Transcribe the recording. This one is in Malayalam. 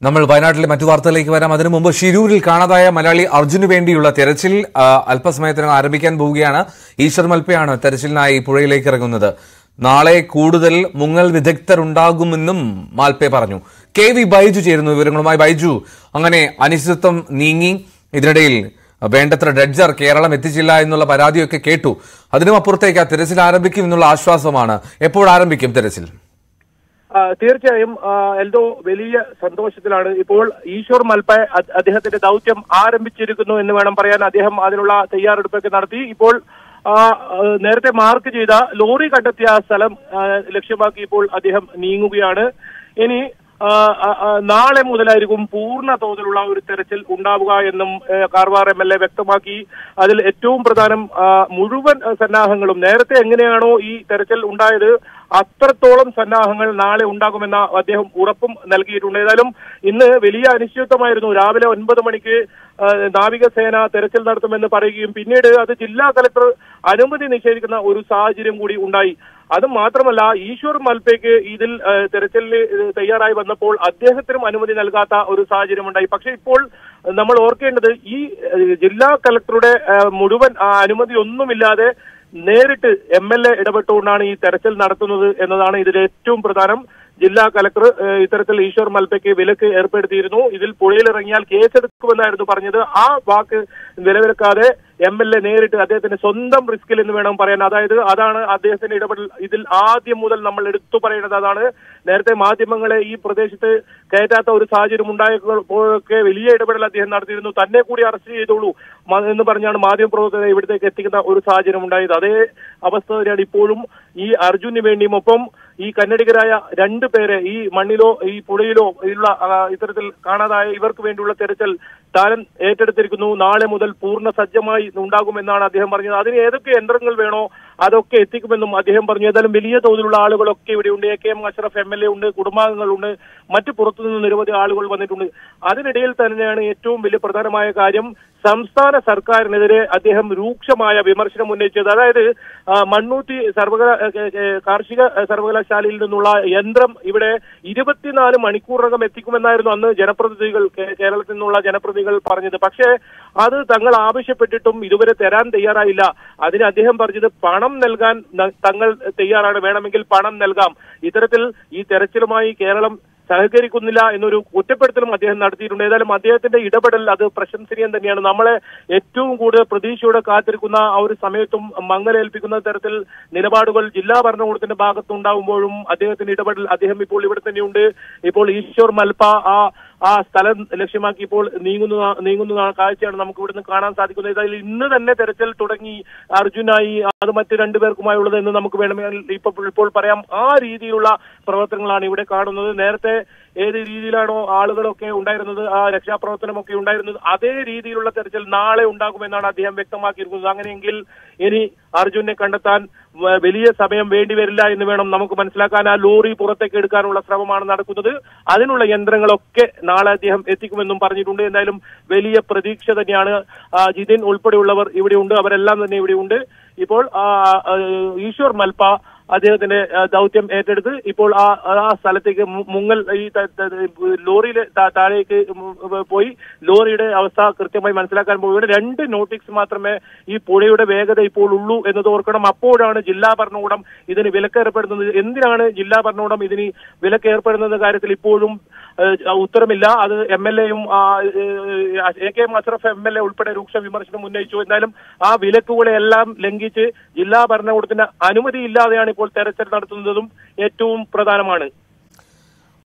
നമ്മൾ വയനാട്ടിലെ മറ്റു വാർത്തകളിലേക്ക് വരാം. അതിനു മുമ്പ് ഷിരൂരിൽ കാണാതായ മലയാളി അർജുനു വേണ്ടിയുള്ള തെരച്ചിൽ അല്പസമയത്തിനകം ആരംഭിക്കാൻ പോവുകയാണ്. ഈശ്വർ മൽപ്പയാണ് തെരച്ചിലിനായി പുഴയിലേക്ക് ഇറങ്ങുന്നത്. നാളെ കൂടുതൽ മുങ്ങൽ വിദഗ്ധരുണ്ടാകുമെന്നും മാൽപ്പെ പറഞ്ഞു. KV ബൈജു ചേരുന്നു വിവരങ്ങളുമായി. ബൈജു, അങ്ങനെ അനിശ്ചിതത്വം നീങ്ങി, ഇതിനിടയിൽ വേണ്ടത്ര ഡ്രഡ്ജർ കേരളം എത്തിച്ചില്ല എന്നുള്ള പരാതിയൊക്കെ കേട്ടു. അതിനും അപ്പുറത്തേക്ക് ആ തെരച്ചിൽ ആരംഭിക്കും എന്നുള്ള ആശ്വാസമാണ്. എപ്പോൾ ആരംഭിക്കും തെരച്ചിൽ? തീർച്ചയായും എൽദോ വലിയ സന്തോഷത്തിലാണ്. ഇപ്പോൾ ഈശ്വർ മൽപ്പ അദ്ദേഹത്തിന്റെ ദൗത്യം ആരംഭിച്ചിരിക്കുന്നു എന്ന് വേണം പറയാൻ. അദ്ദേഹം അതിനുള്ള തയ്യാറെടുപ്പൊക്കെ നടത്തി. ഇപ്പോൾ നേരത്തെ മാർക്ക് ചെയ്ത ലോറി കണ്ടെത്തിയ സ്ഥലം ലക്ഷ്യമാക്കി ഇപ്പോൾ അദ്ദേഹം നീങ്ങുകയാണ്. ഇനി നാളെ മുതലായിരിക്കും പൂർണ്ണ തോതിലുള്ള ഒരു തെരച്ചിൽ ഉണ്ടാവുക എന്നും കാർവാർ MLA വ്യക്തമാക്കി. അതിൽ ഏറ്റവും പ്രധാനം മുഴുവൻ സന്നാഹങ്ങളും നേരത്തെ എങ്ങനെയാണോ ഈ തെരച്ചിൽ ഉണ്ടായത് അത്രത്തോളം സന്നാഹങ്ങൾ നാളെ ഉണ്ടാകുമെന്ന അദ്ദേഹം ഉറപ്പും നൽകിയിട്ടുണ്ട്. ഏതായാലും ഇന്ന് വലിയ അനിശ്ചിതത്വമായിരുന്നു. രാവിലെ 9 മണിക്ക് നാവികസേന തെരച്ചിൽ നടത്തുമെന്ന് പറയുകയും പിന്നീട് അത് ജില്ലാ കലക്ടർ അനുമതി നിഷേധിക്കുന്ന ഒരു സാഹചര്യം കൂടി ഉണ്ടായി. അത് മാത്രമല്ല, ഈശ്വർ മൽപ്പയ്ക്ക് ഇതിൽ തെരച്ചിലിന് തയ്യാറായി വന്നപ്പോൾ അദ്ദേഹത്തിനും അനുമതി നൽകാത്ത ഒരു സാഹചര്യം ഉണ്ടായി. പക്ഷെ ഇപ്പോൾ നമ്മൾ ഓർക്കേണ്ടത് ഈ ജില്ലാ കലക്ടറുടെ മുഴുവൻ അനുമതി ഒന്നുമില്ലാതെ നേരിട്ട് MLA ഇടപെട്ടുകൊണ്ടാണ് ഈ തെരച്ചിൽ നടത്തുന്നത് എന്നതാണ് ഇതിൽ ഏറ്റവും പ്രധാനം. ജില്ലാ കലക്ടർ ഇത്തരത്തിൽ ഈശ്വർ മൽപ്പയ്ക്ക് വിലക്ക് ഏർപ്പെടുത്തിയിരുന്നു. ഇതിൽ പുഴയിലിറങ്ങിയാൽ കേസെടുക്കുമെന്നായിരുന്നു പറഞ്ഞത്. ആ വാക്ക് നിലനിൽക്കാതെ MLA നേരിട്ട് അദ്ദേഹത്തിന്റെ സ്വന്തം റിസ്കിൽ എന്ന് വേണം പറയാൻ. അതായത് അതാണ് അദ്ദേഹത്തിന്റെ ഇടപെടൽ. ഇതിൽ ആദ്യം മുതൽ നമ്മൾ എടുത്തു പറയുന്നത് അതാണ്. നേരത്തെ മാധ്യമങ്ങളെ ഈ പ്രദേശത്ത് കയറ്റാത്ത ഒരു സാഹചര്യം ഉണ്ടായപ്പോഴൊക്കെ വലിയ ഇടപെടൽ അദ്ദേഹം നടത്തിയിരുന്നു. തന്നെ കൂടി അറസ്റ്റ് ചെയ്തോളൂ എന്ന് പറഞ്ഞാണ് മാധ്യമപ്രവർത്തകരെ ഇവിടത്തേക്ക് എത്തിക്കുന്ന ഒരു സാഹചര്യം ഉണ്ടായത്. അതേ അവസ്ഥ തന്നെയാണ് ഇപ്പോഴും ഈ അർജുനു വേണ്ടിയും ഒപ്പം ഈ കന്നഡികരായ 2 പേരെ ഈ മണ്ണിലോ ഈ പുഴയിലോ ഉള്ള ഇത്തരത്തിൽ കാണാതായ ഇവർക്ക് വേണ്ടിയുള്ള തെരച്ചിൽ താൻ ഏറ്റെടുത്തിരിക്കുന്നു. നാളെ മുതൽ പൂർണ്ണ സജ്ജമായി ഉണ്ടാകുമെന്നാണ് അദ്ദേഹം പറഞ്ഞത്. അതിന് ഏതൊക്കെ യന്ത്രങ്ങൾ വേണോ അതൊക്കെ എത്തിക്കുമെന്നും അദ്ദേഹം പറഞ്ഞു. ഏതായാലും വലിയ തോതിലുള്ള ആളുകളൊക്കെ ഇവിടെയുണ്ട്. AKM അഷ്റഫ് MLA ഉണ്ട്, കുടുംബാംഗങ്ങളുണ്ട്, മറ്റു പുറത്തുനിന്ന് നിരവധി ആളുകൾ വന്നിട്ടുണ്ട്. അതിനിടയിൽ തന്നെയാണ് ഏറ്റവും വലിയ പ്രധാനമായ കാര്യം, സംസ്ഥാന സർക്കാരിനെതിരെ അദ്ദേഹം രൂക്ഷമായ വിമർശനം ഉന്നയിച്ചത്. അതായത് മണ്ണൂത്തി കാർഷിക സർവകലാശാലയിൽ നിന്നുള്ള യന്ത്രം ഇവിടെ 24 മണിക്കൂറിനകം എത്തിക്കുമെന്നായിരുന്നു അന്ന് ജനപ്രതിനിധികൾ, കേരളത്തിൽ നിന്നുള്ള ജനപ്രതിനിധികൾ പറഞ്ഞത്. പക്ഷേ അത് തങ്ങൾ ആവശ്യപ്പെട്ടിട്ടും ഇതുവരെ തരാൻ തയ്യാറായില്ല. അതിന് അദ്ദേഹം പറഞ്ഞത് പണം നൽകാൻ തങ്ങൾ തയ്യാറാണ്, വേണമെങ്കിൽ പണം നൽകാം. ഇത്തരത്തിൽ ഈ തെരച്ചിലുമായി കേരളം സഹകരിക്കുന്നില്ല എന്നൊരു കുറ്റപ്പെടുത്തലും അദ്ദേഹം നടത്തിയിട്ടുണ്ട്. ഏതായാലും അദ്ദേഹത്തിന്റെ ഇടപെടൽ അത് പ്രശംസനീയം തന്നെയാണ്. നമ്മളെ ഏറ്റവും കൂടുതൽ പ്രതീക്ഷയോടെ കാത്തിരിക്കുന്ന ആ ഒരു സമയത്തും മങ്ങലേൽപ്പിക്കുന്ന തരത്തിൽ നിലപാടുകൾ ജില്ലാ ഭരണകൂടത്തിന്റെ ഭാഗത്തുണ്ടാകുമ്പോഴും അദ്ദേഹത്തിന്റെ ഇടപെടൽ, അദ്ദേഹം ഇപ്പോൾ ഇവിടെ തന്നെയുണ്ട്. ഇപ്പോൾ ഈശ്വർ മൽപ്പ ആ സ്ഥലം ലക്ഷ്യമാക്കി ഇപ്പോൾ നീങ്ങുന്ന കാഴ്ചയാണ് നമുക്ക് ഇവിടുന്ന് കാണാൻ സാധിക്കുന്നത്. ഏതായാലും ഇന്ന് തന്നെ തെരച്ചിൽ തുടങ്ങി അർജുനായി അത് മറ്റ് 2 പേർക്കുമായുള്ളത് എന്ന് നമുക്ക് വേണമെങ്കിൽ ഇപ്പോൾ പറയാം. ആ രീതിയിലുള്ള പ്രവർത്തനങ്ങളാണ് ഇവിടെ കാണുന്നത്. നേരത്തെ ഏത് രീതിയിലാണോ ആളുകളൊക്കെ ഉണ്ടായിരുന്നത്, ആ രക്ഷാപ്രവർത്തനമൊക്കെ ഉണ്ടായിരുന്നത്, അതേ രീതിയിലുള്ള തെരച്ചിൽ നാളെ ഉണ്ടാകുമെന്നാണ് അദ്ദേഹം വ്യക്തമാക്കിയിരിക്കുന്നത്. അങ്ങനെയെങ്കിൽ ഇനി അർജുനെ കണ്ടെത്താൻ വലിയ സമയം വേണ്ടിവരില്ല എന്ന് വേണം നമുക്ക് മനസ്സിലാക്കാൻ. ആ ലോറി പുറത്തേക്ക് എടുക്കാനുള്ള ശ്രമമാണ് നടക്കുന്നത്. അതിനുള്ള യന്ത്രങ്ങളൊക്കെ നാളെ അദ്ദേഹം എത്തിക്കുമെന്നും പറഞ്ഞിട്ടുണ്ട്. എന്തായാലും വലിയ പ്രതീക്ഷ തന്നെയാണ്. ജിതിൻ ഉൾപ്പെടെയുള്ളവർ ഇവിടെയുണ്ട്, അവരെല്ലാം തന്നെ ഇവിടെയുണ്ട്. ഇപ്പോൾ ഈശ്വർ മൽപ്പ അദ്ദേഹത്തിന്റെ ദൗത്യം ഏറ്റെടുത്ത് ഇപ്പോൾ ആ സ്ഥലത്തേക്ക് മുങ്ങൽ ഈ ലോറിയിലെ താഴേക്ക് പോയി ലോറിയുടെ അവസ്ഥ കൃത്യമായി മനസ്സിലാക്കാൻ പോവുകയാണ്. 2 നോട്ടിക്സ് മാത്രമേ ഈ പുഴയുടെ വേഗത ഇപ്പോൾ ഉള്ളൂ എന്നത് ഓർക്കണം. അപ്പോഴാണ് ജില്ലാ ഭരണകൂടം ഇതിന് വിലക്കേർപ്പെടുന്നത്. എന്തിനാണ് ജില്ലാ ഭരണകൂടം ഇതിന് വിലക്കേർപ്പെടുന്ന കാര്യത്തിൽ ഇപ്പോഴും ഉത്തരമില്ല. അത് MLAയും AKM അഷ്റഫ് MLA ഉൾപ്പെടെ രൂക്ഷ വിമർശനം ഉന്നയിച്ചു. എന്നാലും ആ വിലക്കുകളെല്ലാം ലംഘിച്ച് ജില്ലാ ഭരണകൂടത്തിന്റെ അനുമതിയില്ലാതെയാണ് ഇപ്പോൾ തെരച്ചിൽ നടത്തുന്നതും ഏറ്റവും പ്രധാനമാണ്.